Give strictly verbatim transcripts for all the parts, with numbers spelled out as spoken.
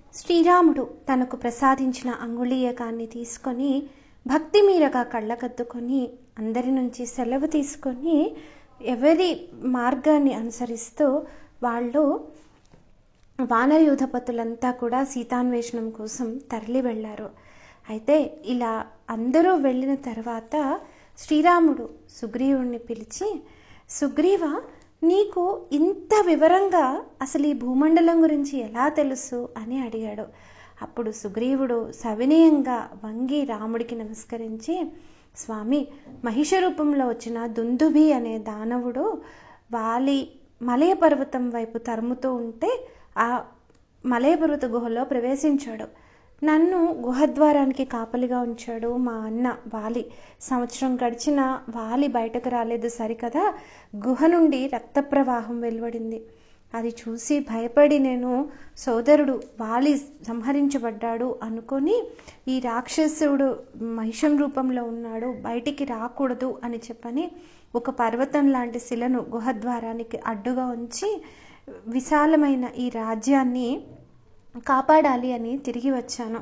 శ్రీరాముడు తనకు ప్రసాదించిన అంగుళీయకాన్ని తీసుకొని భక్తి మీరగా కళ్ళకద్దుకొని అందరి నుంచి సెలవు తీసుకొని ఎవరి మార్గాన్ని అనుసరిస్తూ వాళ్ళు వానరయూధపతులంతా కూడా సీతాన్వేషణం కోసం తరలి వెళ్ళారు. అయితే ఇలా అందరూ వెళ్ళిన తర్వాత శ్రీరాముడు సుగ్రీవుణ్ణి పిలిచి, సుగ్రీవ, నీకు ఇంత వివరంగా అసలు ఈ భూమండలం గురించి ఎలా తెలుసు అని అడిగాడు. అప్పుడు సుగ్రీవుడు సవినయంగా వంగి రాముడికి నమస్కరించి, స్వామి, మహిష రూపంలో వచ్చిన దుందుభి అనే దానవుడు వాలి మలయ పర్వతం వైపు తరుముతూ ఉంటే ఆ మలయ పర్వత గుహలో ప్రవేశించాడు. నన్ను గుహద్వారానికి కాపలిగా ఉంచాడు మా అన్న వాలి. సంవత్సరం గడిచిన వాలి బయటకు రాలేదు సరికదా, గుహ నుండి రక్త ప్రవాహం వెలువడింది. అది చూసి భయపడి నేను సోదరుడు వాలి సంహరించబడ్డాడు అనుకొని ఈ రాక్షసుడు మహిషం రూపంలో ఉన్నాడు, బయటికి రాకూడదు అని చెప్పని ఒక పర్వతం లాంటి శిలను గుహద్వారానికి అడ్డుగా ఉంచి విశాలమైన ఈ రాజ్యాన్ని కాపాడాలి అని తిరిగి వచ్చాను.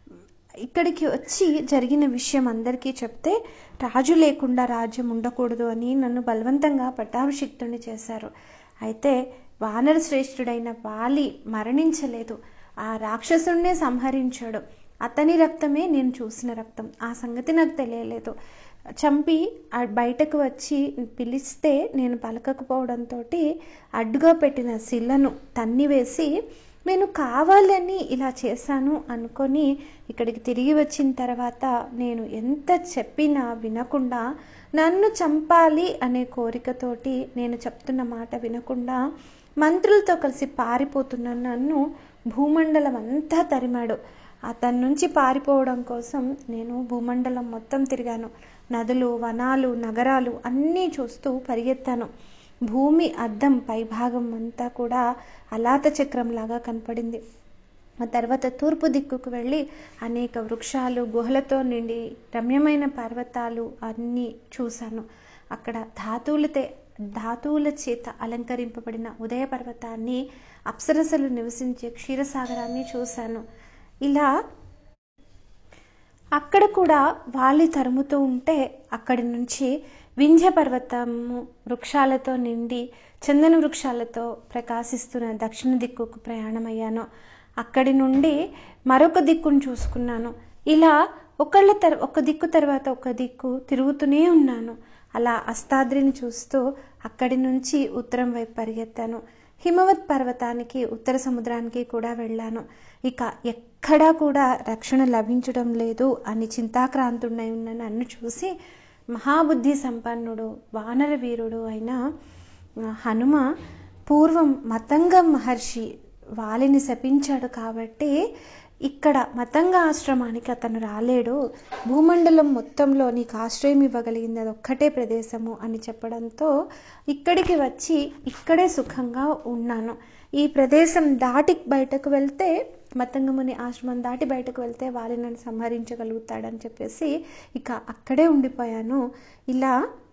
ఇక్కడికి వచ్చి జరిగిన విషయం అందరికీ చెప్తే రాజు లేకుండా రాజ్యం ఉండకూడదు అని నన్ను బలవంతంగా పట్టాభిషిక్తుని చేశారు. అయితే వానర శ్రేష్ఠుడైన వాలి మరణించలేదు, ఆ రాక్షసుడినే సంహరించాడు. అతని రక్తమే నేను చూసిన రక్తం. ఆ సంగతి నాకు తెలియలేదు. చంపి బయటకు వచ్చి పిలిస్తే నేను పలకకపోవడంతో అడ్డుగా పెట్టిన శిలను తన్నివేసి నేను కావాలని ఇలా చేశాను అనుకొని ఇక్కడికి తిరిగి వచ్చిన తర్వాత నేను ఎంత చెప్పినా వినకుండా, నన్ను చంపాలి అనే కోరికతోటి నేను చెప్తున్న మాట వినకుండా మంత్రులతో కలిసి పారిపోతున్న నన్ను భూమండలం అంతా తరిమాడు. అతని నుంచి పారిపోవడం కోసం నేను భూమండలం మొత్తం తిరిగాను. నదులు, వనాలు, నగరాలు అన్నీ చూస్తూ పరిగెత్తాను. భూమి అద్దం పైభాగం అంతా కూడా అలాత చక్రంలాగా కనపడింది. ఆ తర్వాత తూర్పు దిక్కుకు వెళ్ళి అనేక వృక్షాలు, గుహలతో నిండి రమ్యమైన పర్వతాలు అన్నీ చూశాను. అక్కడ ధాతువులతే ధాతువుల చేత అలంకరింపబడిన ఉదయ పర్వతాన్ని, అప్సరసలు నివసించే క్షీరసాగరాన్ని చూశాను. ఇలా అక్కడ కూడా వాలి తరుముతూ ఉంటే అక్కడి నుంచి వింధ్య పర్వతము వృక్షాలతో నిండి చందన వృక్షాలతో ప్రకాశిస్తున్న దక్షిణ దిక్కుకు ప్రయాణమయ్యాను. అక్కడి నుండి మరొక దిక్కును చూసుకున్నాను. ఇలా ఒకళ్ళ తర్ ఒక దిక్కు తర్వాత ఒక దిక్కు తిరుగుతూనే ఉన్నాను. అలా అస్తాద్రిని చూస్తూ అక్కడి నుంచి ఉత్తరం వైపు పరిగెత్తాను. హిమవత్ పర్వతానికి, ఉత్తర సముద్రానికి కూడా వెళ్ళాను. ఇక ఎక్కడా కూడా రక్షణ లభించడం లేదు అని చింతాక్రాంతుడై ఉన్న నన్ను చూసి మహాబుద్ధి సంపన్నుడు, వానర వీరుడు అయిన హనుమ పూర్వం మతంగ మహర్షి వాలిని శపించాడు కాబట్టి ఇక్కడ మతంగ ఆశ్రమానికి అతను రాలేడు, భూమండలం మొత్తంలో నీకు ఆశ్రయం ఇవ్వగలిగింది అది ఒక్కటే ప్రదేశము అని చెప్పడంతో ఇక్కడికి వచ్చి ఇక్కడే సుఖంగా ఉన్నాను. ఈ ప్రదేశం దాటి బయటకు వెళ్తే, మతంగముని ఆశ్రమం దాటి బయటకు వెళ్తే వాలి నన్ను సంహరించగలుగుతాడని చెప్పేసి ఇక అక్కడే ఉండిపోయాను. ఇలా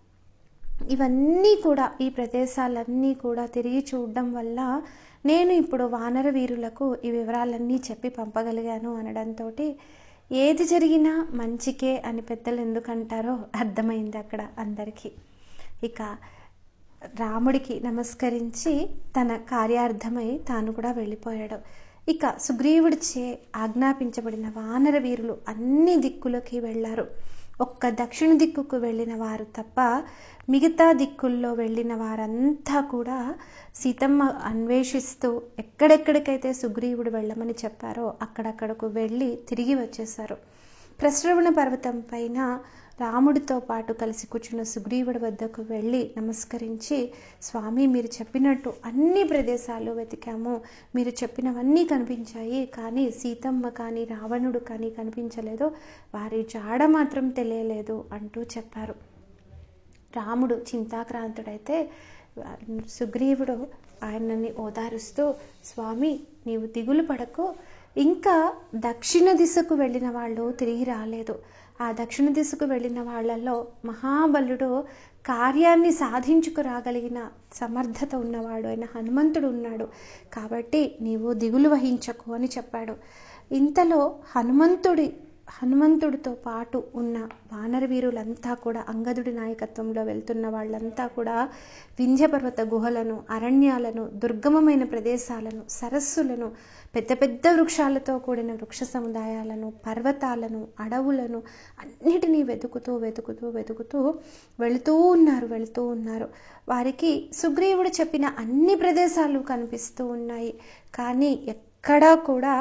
ఇవన్నీ కూడా, ఈ ప్రదేశాలన్నీ కూడా తిరిగి చూడడం వల్ల నేను ఇప్పుడు వానర వీరులకు ఈ వివరాలన్నీ చెప్పి పంపగలిగాను అనడంతో ఏది జరిగినా మంచికే అని పెద్దలు ఎందుకంటారో అర్థమైంది అక్కడ అందరికీ. ఇక రాముడికి నమస్కరించి తన కార్యార్థమై తాను కూడా వెళ్ళిపోయాడు. ఇక సుగ్రీవుడిచే ఆజ్ఞాపించబడిన వానర వీరులు అన్ని దిక్కులకి వెళ్ళారు. ఒక్క దక్షిణ దిక్కుకు వెళ్ళిన వారు తప్ప మిగతా దిక్కుల్లో వెళ్ళిన వారంతా కూడా సీతమ్మ అన్వేషిస్తూ ఎక్కడెక్కడికైతే సుగ్రీవుడు వెళ్ళమని చెప్పారో అక్కడక్కడకు వెళ్ళి తిరిగి వచ్చేశారు. ప్రశ్రవణ పర్వతం పైన రాముడితో పాటు కలిసి కూర్చున్న సుగ్రీవుడి వద్దకు వెళ్ళి నమస్కరించి, స్వామి, మీరు చెప్పినట్టు అన్ని ప్రదేశాలు వెతికాము, మీరు చెప్పినవన్నీ కనిపించాయి, కానీ సీతమ్మ కానీ రావణుడు కానీ కనిపించలేదు, వారి జాడ మాత్రం తెలియలేదు అంటూ చెప్పారు. రాముడు చింతాక్రాంతుడైతే సుగ్రీవుడు ఆయనని ఓదారుస్తూ, స్వామి, నీవు దిగులు పడకు, ఇంకా దక్షిణ దిశకు వెళ్ళిన వాళ్ళు తిరిగి రాలేదు. ఆ దక్షిణ దిశకు వెళ్ళిన వాళ్ళలో మహాబలుడు కార్యాన్ని సాధించుకురాగలిగిన సమర్థత ఉన్నవాడు అయిన హనుమంతుడు ఉన్నాడు. కాబట్టి నీవు దిగులు వహించకు అని చెప్పాడు. ఇంతలో హనుమంతుడి హనుమంతుడితో పాటు ఉన్న వానర వీరులంతా కూడా, అంగదుడి నాయకత్వంలో వెళ్తున్న వాళ్ళంతా కూడా వింధ్య పర్వత గుహలను, అరణ్యాలను, దుర్గమమైన ప్రదేశాలను, సరస్సులను, పెద్ద పెద్ద వృక్షాలతో కూడిన వృక్ష సముదాయాలను, పర్వతాలను, అడవులను అన్నిటినీ వెతుకుతూ వెతుకుతూ వెతుకుతూ వెళుతూ ఉన్నారు వెళుతూ ఉన్నారు వారికి సుగ్రీవుడు చెప్పిన అన్ని ప్రదేశాలు కనిపిస్తూ ఉన్నాయి. కానీ ఎక్కడా కూడా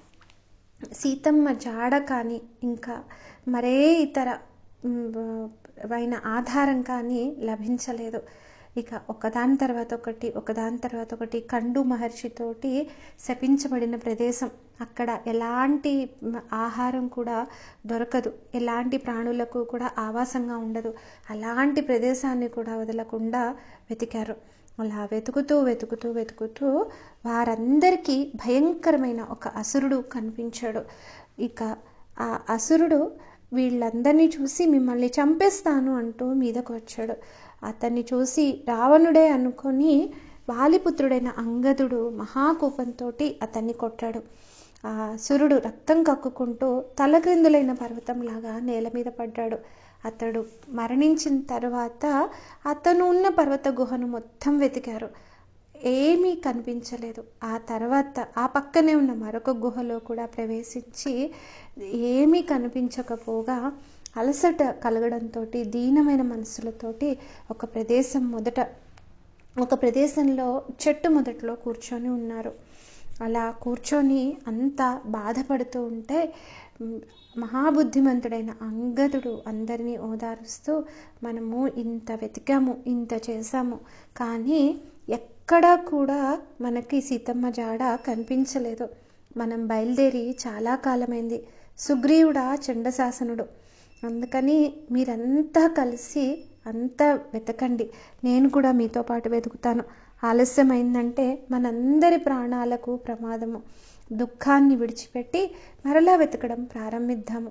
సీతమ్మ జాడ కానీ ఇంకా మరే ఇతర అయిన ఆధారం కానీ లభించలేదు. ఇక ఒకదాని తర్వాత ఒకటి ఒకదాని తర్వాత ఒకటి కండు మహర్షితోటి శపించబడిన ప్రదేశం. అక్కడ ఎలాంటి ఆహారం కూడా దొరకదు, ఎలాంటి ప్రాణులకు కూడా ఆవాసంగా ఉండదు. అలాంటి ప్రదేశాన్ని కూడా వదలకుండా వెతికారు. అలా వెతుకుతూ వెతుకుతూ వెతుకుతూ వారందరికీ భయంకరమైన ఒక అసురుడు కనిపించాడు. ఇక ఆ అసురుడు వీళ్ళందరినీ చూసి మిమ్మల్ని చంపేస్తాను అంటూ మీదకు వచ్చాడు. అతన్ని చూసి రావణుడే అనుకొని వాలిపుత్రుడైన అంగదుడు మహాకోపంతో అతన్ని కొట్టాడు. ఆ అసురుడు రక్తం కక్కుకుంటూ తలక్రిందులైన పర్వతంలాగా నేల మీద పడ్డాడు. అతడు మరణించిన తర్వాత అతను ఉన్న పర్వత గుహను మొత్తం వెతికారు, ఏమీ కనిపించలేదు. ఆ తర్వాత ఆ పక్కనే ఉన్న మరొక గుహలో కూడా ప్రవేశించి ఏమీ కనిపించకపోగా అలసట కలగడంతో దీనమైన మనసులతోటి ఒక ప్రదేశం మొదట ఒక ప్రదేశంలో చెట్టు మొదట్లో కూర్చొని ఉన్నారు. అలా కూర్చొని అంతా బాధపడుతూ ఉంటే మహాబుద్ధిమంతుడైన అంగదుడు అందరినీ ఓదారుస్తూ, మనము ఇంత వెతికాము, ఇంత చేశాము, కానీ ఎక్కడా కూడా మనకి సీతమ్మ జాడ కనిపించలేదు. మనం బయలుదేరి చాలా కాలమైంది. సుగ్రీవుడా చండశాసనుడు, అందుకని మీరంతా కలిసి అంతా వెతకండి, నేను కూడా మీతో పాటు వెతుకుతాను. ఆలస్యమైందంటే మనందరి ప్రాణాలకు ప్రమాదము. దుఃఖాన్ని విడిచిపెట్టి మరలా వెతకడం ప్రారంభిద్దాము.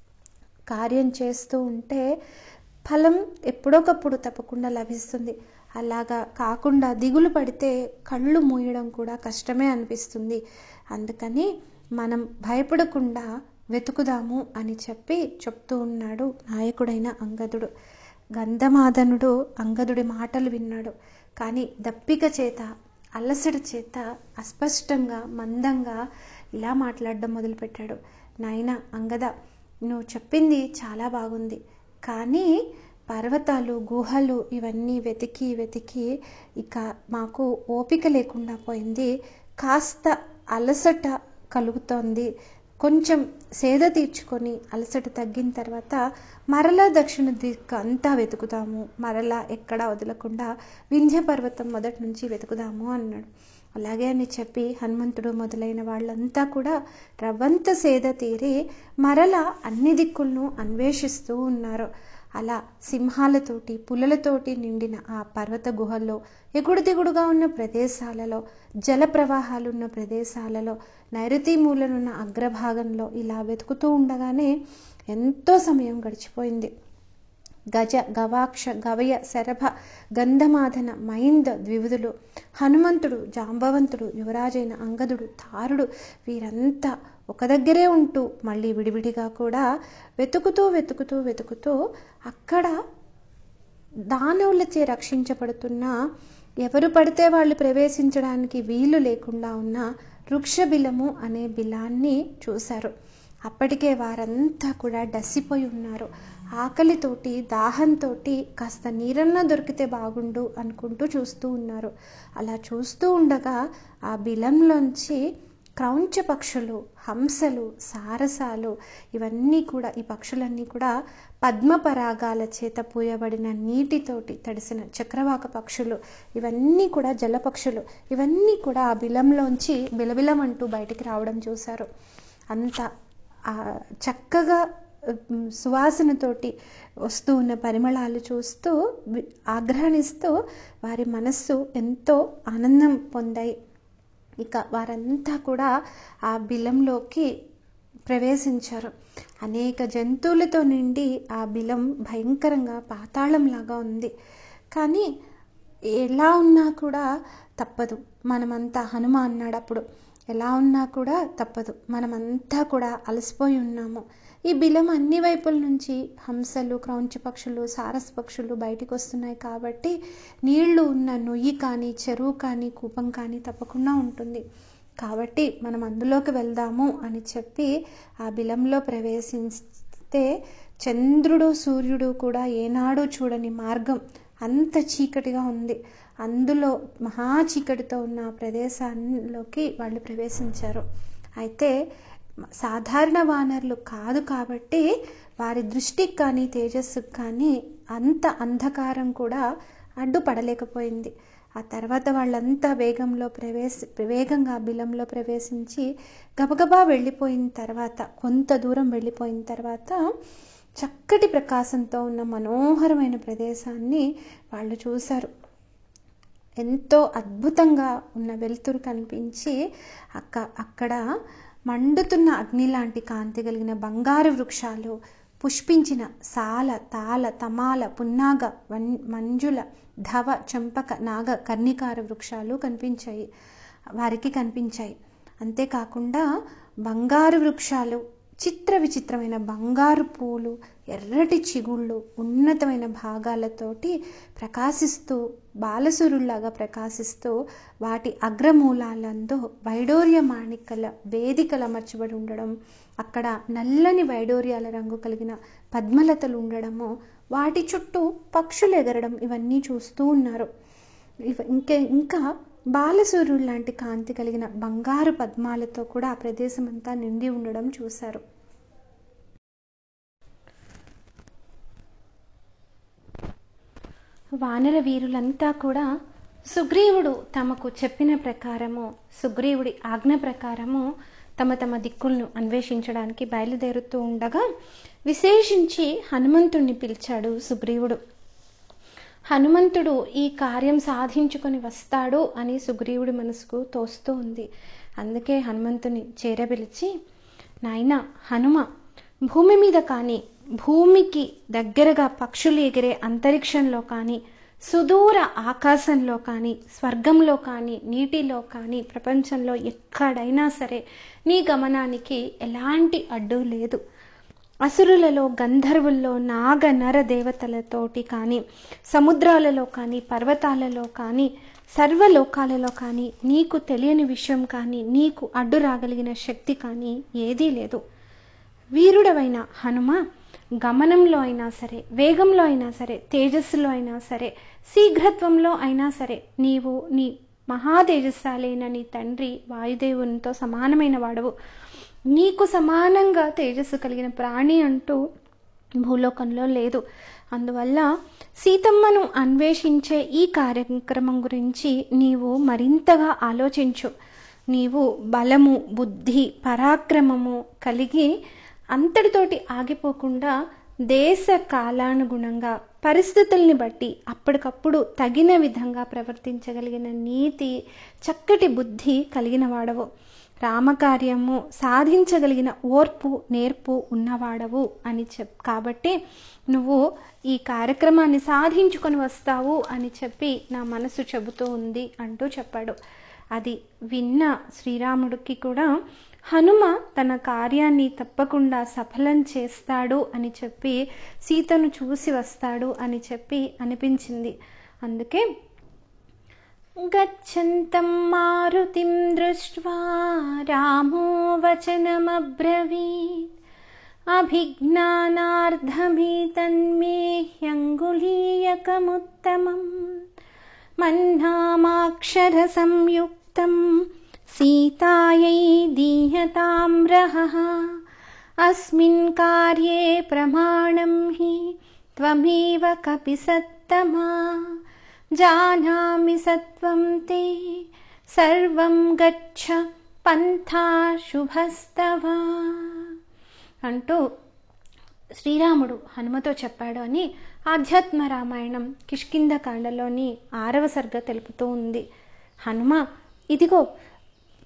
కార్యం చేస్తూ ఉంటే ఫలం ఎప్పుడొకప్పుడు తప్పకుండా లభిస్తుంది. అలాగా కాకుండా దిగులు పడితే కళ్ళు మూయడం కూడా కష్టమే అనిపిస్తుంది. అందుకని మనం భయపడకుండా వెతుకుదాము అని చెప్పి చెప్తూ ఉన్నాడు నాయకుడైన అంగదుడు. గంధమాదనుడు అంగదుడి మాటలు విన్నాడు. కానీ దప్పిక చేత, అలసట చేత అస్పష్టంగా, మందంగా ఇలా మాట్లాడడం మొదలుపెట్టాడు. నాయనా అంగద, నువ్వు చెప్పింది చాలా బాగుంది, కానీ పర్వతాలు, గుహలు ఇవన్నీ వెతికి వెతికి ఇక మాకు ఓపిక లేకుండా పోయింది. కాస్త అలసట కలుగుతోంది. కొంచెం సేద తీర్చుకొని అలసట తగ్గిన తర్వాత మరలా దక్షిణ దిక్కు అంతా వెతుకుదాము, మరలా ఎక్కడా వదలకుండా వింధ్య పర్వతం మొదటి నుంచి వెతుకుదాము అన్నాడు. అలాగే అని చెప్పి హనుమంతుడు మొదలైన వాళ్ళంతా కూడా రవ్వంత సేద తీరి మరలా అన్ని దిక్కులను అన్వేషిస్తూ ఉన్నారు. అలా సింహాలతోటి, పులులతోటి నిండిన ఆ పర్వత గుహల్లో, ఎగుడు దిగుడుగా ఉన్న ప్రదేశాలలో, జల ప్రవాహాలున్న ప్రదేశాలలో, నైరుతి మూలనున్న అగ్రభాగంలో ఇలా వెతుకుతూ ఉండగానే ఎంతో సమయం గడిచిపోయింది. గజ, గవాక్ష, గవయ, శరభ, గంధమాదన, మైంద ద్వివిధులు, హనుమంతుడు, జాంబవంతుడు, యువరాజైన అంగదుడు, తారుడు వీరంతా ఒక దగ్గరే ఉంటూ మళ్ళీ విడివిడిగా కూడా వెతుకుతూ వెతుకుతూ వెతుకుతూ అక్కడ దానవులచే రక్షించబడుతున్న, ఎవరు పడితే వాళ్ళు ప్రవేశించడానికి వీలు లేకుండా ఉన్న వృక్షబిలము అనే బిలాన్ని చూశారు. అప్పటికే వారంతా కూడా డసిపోయి ఉన్నారు. ఆకలితోటి, దాహంతో కాస్త నీరన్నా దొరికితే బాగుండు అనుకుంటూ చూస్తూ ఉన్నారు. అలా చూస్తూ ఉండగా ఆ బిలంలోంచి క్రౌంచ పక్షులు, హంసలు, సారసాలు ఇవన్నీ కూడా, ఈ పక్షులన్నీ కూడా పద్మపరాగాల చేత పూయబడిన నీటితోటి తడిసిన చక్రవాక పక్షులు, ఇవన్నీ కూడా జలపక్షులు, ఇవన్నీ కూడా ఆ బిలంలోంచి బిలబిలమంటూ బయటికి రావడం చూశారు. అంత చక్కగా సువాసనతోటి వస్తూ ఉన్న పరిమళాలు చూస్తూ ఆగ్రహణిస్తూ వారి మనస్సు ఎంతో ఆనందం పొందాయి. ఇక వారంతా కూడా ఆ బిలంలోకి ప్రవేశించారు. అనేక జంతువులతో నిండి ఆ బిలం భయంకరంగా పాతాళంలాగా ఉంది. కానీ ఎలా ఉన్నా కూడా తప్పదు, మనమంతా హనుమ అన్నాడు అప్పుడు, ఎలా ఉన్నా కూడా తప్పదు, మనమంతా కూడా అలసిపోయి ఉన్నాము. ఈ బిలం అన్ని వైపుల నుంచి హంసలు, క్రౌంచ పక్షులు, సారస పక్షులు బయటికి వస్తున్నాయి కాబట్టి నీళ్లు ఉన్న నొయ్యి కానీ, చెరువు కానీ, కూపం కానీ తప్పకుండా ఉంటుంది. కాబట్టి మనం అందులోకి వెళ్దాము అని చెప్పి ఆ బిలంలో ప్రవేశిస్తే చంద్రుడు సూర్యుడు కూడా ఏనాడు చూడని మార్గం, అంత చీకటిగా ఉంది. అందులో మహా చీకటితో ఉన్న ప్రదేశాల్లోకి వాళ్ళు ప్రవేశించారు. అయితే సాధారణ వానరులు కాదు కాబట్టి వారి దృష్టికి కానీ తేజస్సుకు కానీ అంత అంధకారం కూడా అడ్డుపడలేకపోయింది. ఆ తర్వాత వాళ్ళంతా వేగంలో ప్రవేశ వేగంగా బిలంలో ప్రవేశించి గబగబా వెళ్ళిపోయిన తర్వాత, కొంత దూరం వెళ్ళిపోయిన తర్వాత చక్కటి ప్రకాశంతో ఉన్న మనోహరమైన ప్రదేశాన్ని వాళ్ళు చూశారు. ఎంతో అద్భుతంగా ఉన్న వెలుతురు కనిపించి అక్క అక్కడ మండుతున్న అగ్ని లాంటి కాంతి కలిగిన బంగారు వృక్షాలు, పుష్పించిన సాల, తాల, తమాల, పున్నాగ, మంజుల, ధవ, చంపక, నాగ, కర్ణికార వృక్షాలు కనిపించాయి వారికి కనిపించాయి. అంతేకాకుండా బంగారు వృక్షాలు, చిత్ర విచిత్రమైన బంగారు పూలు, ఎర్రటి చిగుళ్ళు, ఉన్నతమైన భాగాలతోటి ప్రకాశిస్తూ బాలసురుల్లాగా ప్రకాశిస్తూ వాటి అగ్రమూలాలందు వైడూర్య మాణికల వేదికలు అమర్చబడి ఉండడం, అక్కడ నల్లని వైడూర్యాల రంగు కలిగిన పద్మలతలు ఉండడము, వాటి చుట్టూ పక్షులు ఎగరడం, ఇవన్నీ చూస్తూ ఉన్నారు. ఇంకే ఇంకా బాలసూర్యుడు లాంటి కాంతి కలిగిన బంగారు పద్మాలతో కూడా ఆ ప్రదేశం అంతా నిండి ఉండడం చూశారు. వానర వీరులంతా కూడా సుగ్రీవుడు తమకు చెప్పిన ప్రకారము, సుగ్రీవుడి ఆజ్ఞ ప్రకారము తమ తమ దిక్కులను అన్వేషించడానికి బయలుదేరుతూ ఉండగా విశేషించి హనుమంతుణ్ణి పిలిచాడు సుగ్రీవుడు. హనుమంతుడు ఈ కార్యం సాధించుకొని వస్తాడు అని సుగ్రీవుడి మనసుకు తోస్తూ ఉంది. అందుకే హనుమంతుని చేరబిలిచి, నాయనా హనుమ, భూమి మీద కానీ, భూమికి దగ్గరగా పక్షులు ఎగిరే అంతరిక్షంలో కానీ, సుదూర ఆకాశంలో కానీ, స్వర్గంలో కానీ, నీటిలో కానీ, ప్రపంచంలో ఎక్కడైనా సరే నీ గమనానికి ఎలాంటి అడ్డు లేదు. అసురులలో, గంధర్వుల్లో, నాగ నర దేవతలతోటి కానీ, సముద్రాలలో కానీ, పర్వతాలలో కానీ, సర్వలోకాలలో కానీ నీకు తెలియని విషయం కానీ, నీకు అడ్డు రాగలిగిన శక్తి కానీ ఏదీ లేదు. వీరుడవైన హనుమ, గమనంలో అయినా సరే, వేగంలో అయినా సరే, తేజస్సులో అయినా సరే, శీఘ్రత్వంలో అయినా సరే నీవు నీ మహాతేజస్సాలైన నీ తండ్రి వాయుదేవునితో సమానమైన వాడవు. నీకు సమానంగా తేజస్సు కలిగిన ప్రాణి అంటూ భూలోకంలో లేదు. అందువల్ల సీతమ్మను అన్వేషించే ఈ కార్యక్రమం గురించి నీవు మరింతగా ఆలోచించు. నీవు బలము, బుద్ధి, పరాక్రమము కలిగి అంతటితోటి ఆగిపోకుండా దేశ కాలానుగుణంగా పరిస్థితుల్ని బట్టి అప్పటికప్పుడు తగిన విధంగా ప్రవర్తించగలిగిన నీతి, చక్కటి బుద్ధి కలిగిన వాడవు. రామకార్యము సాధించగలిగిన ఓర్పు, నేర్పు ఉన్నవాడవు అని చెప్ కాబట్టి నువ్వు ఈ కార్యక్రమాన్ని సాధించుకొని వస్తావు అని చెప్పి నా మనసు చెబుతూ ఉంది అంటూ చెప్పాడు. అది విన్న శ్రీరాముడికి కూడా హనుమ తన కార్యాన్ని తప్పకుండా సఫలం చేస్తాడు అని చెప్పి, సీతను చూసి వస్తాడు అని చెప్పి అనిపించింది. అందుకే గచ్చంతం మారుతిం దృష్ట్వా రామో వచనమబ్రవీత్ అభిజ్ఞానార్థమేతన్మే హ్యంగులీయకముత్తమం మన్నామాక్షర సంయుక్తం సీతాయై దీయతాం రహః అస్మిన్ కార్యే ప్రమాణం హి త్వమేవ కపిసత్తమా జానామి సత్వం తే సర్వం గచ్చ పంథా శుభస్తవ అంటూ శ్రీరాముడు హనుమతో చెప్పాడు అని ఆధ్యాత్మ రామాయణం కిష్కింధకాండలోని ఆరవ సర్గ తెలుపుతూ ఉంది. హనుమ, ఇదిగో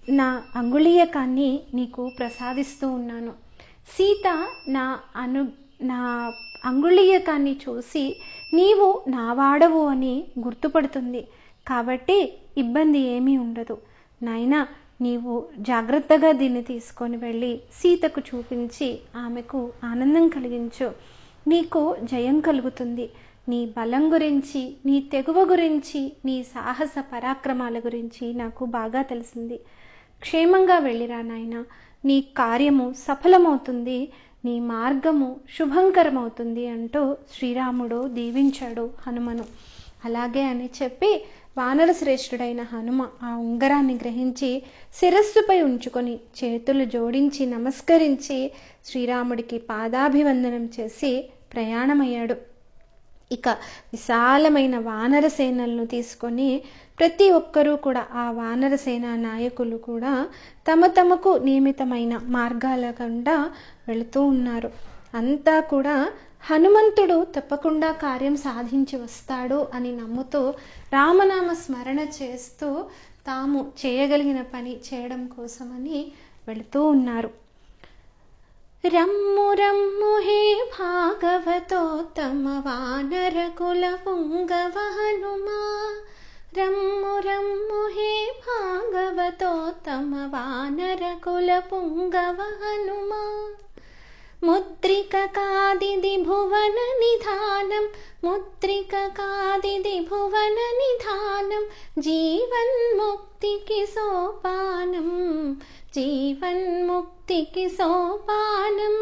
నా అంగుళీయకాన్ని నీకు ప్రసాదిస్తూ ఉన్నాను. సీత నా అను నా అంగుళీయకాన్ని చూసి నీవు నా వాడవు అని గుర్తుపడుతుంది. కాబట్టి ఇబ్బంది ఏమీ ఉండదు. నాయనా, నీవు జాగ్రత్తగా దీన్ని తీసుకొని వెళ్ళి సీతకు చూపించి ఆమెకు ఆనందం కలిగించు. నీకు జయం కలుగుతుంది. నీ బలం గురించి, నీ తెగువ గురించి, నీ సాహస పరాక్రమాల గురించి నాకు బాగా తెలిసింది. క్షేమంగా వెళ్ళిరా నాయనా, నీ కార్యము సఫలమవుతుంది, నీ మార్గము శుభంకరమవుతుంది అంటూ శ్రీరాముడు దీవించాడు హనుమను. అలాగే అని చెప్పి వానర శ్రేష్ఠుడైన హనుమ ఆ ఉంగరాన్ని గ్రహించి శిరస్సుపై ఉంచుకొని చేతులు జోడించి నమస్కరించి శ్రీరాముడికి పాదాభివందనం చేసి ప్రయాణమయ్యాడు. ఇక విశాలమైన వానర సేనలను తీసుకొని ప్రతి ఒక్కరూ కూడా, ఆ వానర సేన నాయకులు కూడా తమ తమకు నియమితమైన మార్గాల గుండా వెళుతూ ఉన్నారు. అంతా కూడా హనుమంతుడు తప్పకుండా కార్యం సాధించి వస్తాడు అని నమ్ముతూ రామనామ స్మరణ చేస్తూ తాము చేయగలిగిన పని చేయడం కోసమని వెళుతూ ఉన్నారు. రమ్ము రమ్ము హే భాగవతోత్తమ వానర కుల పుంగవ హనుమా, రమ్ము రమ్ము హే భాగవతోత్తమ వానర కుల పుంగవ హనుమా, ముద్రిక కాదిది భువన నిధానం, ముద్రిక కాదిది భువన నిధానం, జీవన్ముక్తికి సోపానం, జీవన్ముక్తికి సోపానం.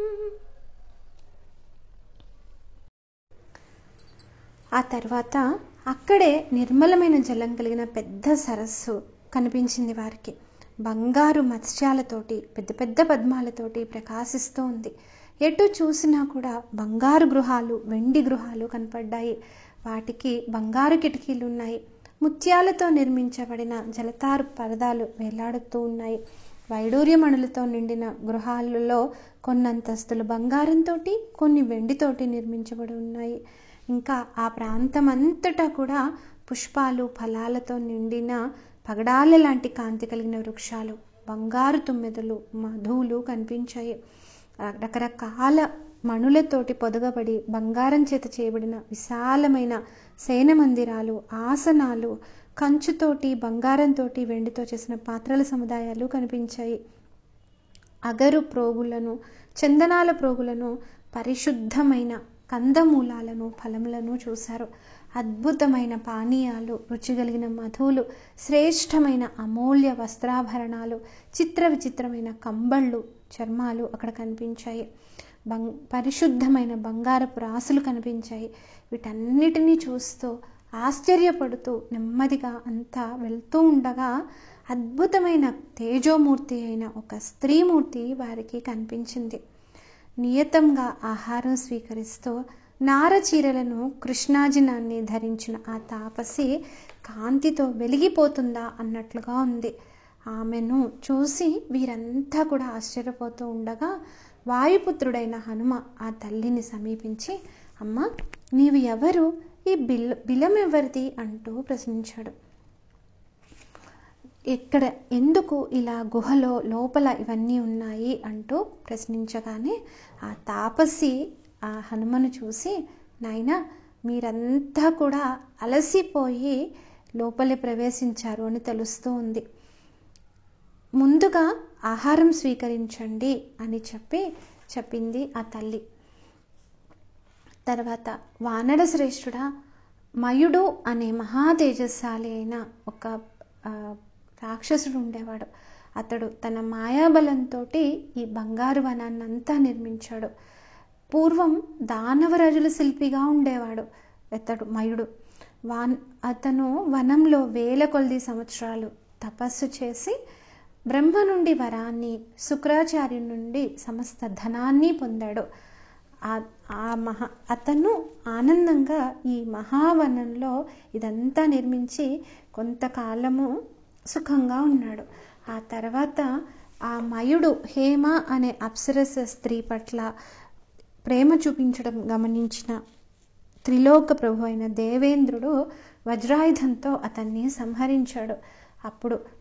ఆ తర్వాత అక్కడే నిర్మలమైన జలం కలిగిన పెద్ద సరస్సు కనిపించింది వారికి. బంగారు మత్స్యాలతోటి, పెద్ద పెద్ద పద్మాలతోటి ప్రకాశిస్తూ ఉంది. ఎటు చూసినా కూడా బంగారు గృహాలు, వెండి గృహాలు కనపడ్డాయి. వాటికి బంగారు కిటికీలు ఉన్నాయి. ముత్యాలతో నిర్మించబడిన జలతారు పరదాలు వేలాడుతూ ఉన్నాయి. వైడూర్యమణులతో నిండిన గృహాలలో కొన్నంతస్తులు బంగారంతో, కొన్ని వెండితోటి నిర్మించబడి ఉన్నాయి. ఇంకా ఆ ప్రాంతం అంతటా కూడా పుష్పాలు, ఫలాలతో నిండిన పగడాల లాంటి కాంతి కలిగిన వృక్షాలు, బంగారు తుమ్మెదలు, మధువులు కనిపించాయి. రకరకాల మణులతోటి పొదగబడి బంగారం చేత చేయబడిన విశాలమైన సేన మందిరాలు, ఆసనాలు, కంచుతోటి, బంగారంతో, వెండితో చేసిన పాత్రల సముదాయాలు కనిపించాయి. అగరు ప్రోగులను, చందనాల ప్రోగులను, పరిశుద్ధమైన కందమూలాలను, ఫలములను చూశారు. అద్భుతమైన పానీయాలు, రుచిగలిగిన మధువులు, శ్రేష్టమైన అమూల్య వస్త్రాభరణాలు, చిత్ర విచిత్రమైన కంబళ్ళు, చర్మాలు అక్కడ కనిపించాయి. బంగ్ పరిశుద్ధమైన బంగారపు రాసులు కనిపించాయి. వీటన్నిటినీ చూస్తూ ఆశ్చర్యపడుతూ నెమ్మదిగా అంతా వెళ్తూ ఉండగా అద్భుతమైన తేజోమూర్తి అయిన ఒక స్త్రీమూర్తి వారికి కనిపించింది. నియతంగా ఆహారం స్వీకరిస్తూ నారచీరలను, కృష్ణాజినాన్ని ధరించిన ఆ తాపసి కాంతితో వెలిగిపోతుందా అన్నట్లుగా ఉంది. ఆమెను చూసి వీరంతా కూడా ఆశ్చర్యపోతూ ఉండగా వాయుపుత్రుడైన హనుమ ఆ తల్లిని సమీపించి, అమ్మ, నీవు ఎవరు? ఈ బిల్ బిలం ఎవరిది అంటూ ప్రశ్నించాడు. ఎక్కడ, ఎందుకు ఇలా గుహలో లోపల ఇవన్నీ ఉన్నాయి అంటూ ప్రశ్నించగానే ఆ తాపసి ఆ హనుమను చూసి, నాయనా, మీరంతా కూడా అలసిపోయి లోపలే ప్రవేశించారు అని తెలుస్తూ ఉంది. ముందుగా ఆహారం స్వీకరించండి అని చెప్పి చెప్పింది ఆ తల్లి. తర్వాత వానర శ్రేష్ఠుడా, మయుడు అనే మహా తేజస్శాలి అయిన ఒక రాక్షసుడు ఉండేవాడు. అతడు తన మాయాబలంతో ఈ బంగారు వనాన్ని అంతా నిర్మించాడు. పూర్వం దానవరాజుల శిల్పిగా ఉండేవాడు అతడు మయుడు. వాన్ అతను వనంలో వేల కొలది సంవత్సరాలు తపస్సు చేసి బ్రహ్మ నుండి వరాన్ని, శుక్రాచార్యుని నుండి సమస్త ధనాన్ని పొందాడు. ఆ మహా అతను ఆనందంగా ఈ మహావనంలో ఇదంతా నిర్మించి కొంతకాలము సుఖంగా ఉన్నాడు. ఆ తర్వాత ఆ మయుడు హేమ అనే అప్సరస స్త్రీ పట్ల ప్రేమ చూపించడం గమనించిన త్రిలోక ప్రభు అయిన దేవేంద్రుడు వజ్రాయుధంతో అతన్ని సంహరించాడు. అప్పుడు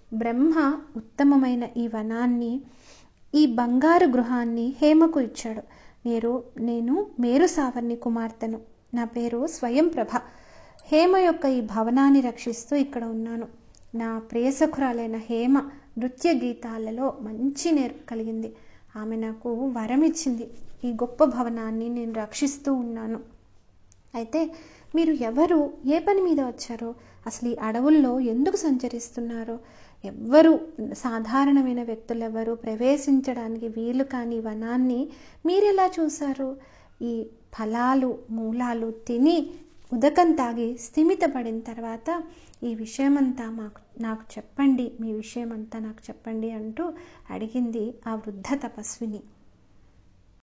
బ్రహ్మ ఉత్తమమైన ఈ వనాన్ని, ఈ బంగారు గృహాన్ని హేమకు ఇచ్చాడు. నేను నేను మేరు సావర్ణి కుమార్తెను, నా పేరు స్వయం ప్రభ. హేమ యొక్క ఈ భవనాన్ని రక్షిస్తూ ఇక్కడ ఉన్నాను. నా ప్రియసఖురాలైన హేమ నృత్య గీతాలలో మంచి నేర్పు కలిగింది. ఆమె నాకు వరం ఇచ్చింది. ఈ గొప్ప భవనాన్ని నేను రక్షిస్తూ ఉన్నాను. అయితే మీరు ఎవరు, ఏ పని మీద వచ్చారో, అసలు ఈ అడవుల్లో ఎందుకు సంచరిస్తున్నారో, ఎవ్వరు సాధారణమైన వ్యక్తులు ఎవరు ప్రవేశించడానికి వీలు కాని వనాన్ని మీరెలా చూశారు? ఈ ఫలాలు మూలాలు తిని ఉదకం తాగి స్థిమితపడిన తర్వాత ఈ విషయమంతా మాకు నాకు చెప్పండి, మీ విషయమంతా నాకు చెప్పండి అంటూ అడిగింది ఆ వృద్ధ తపస్విని.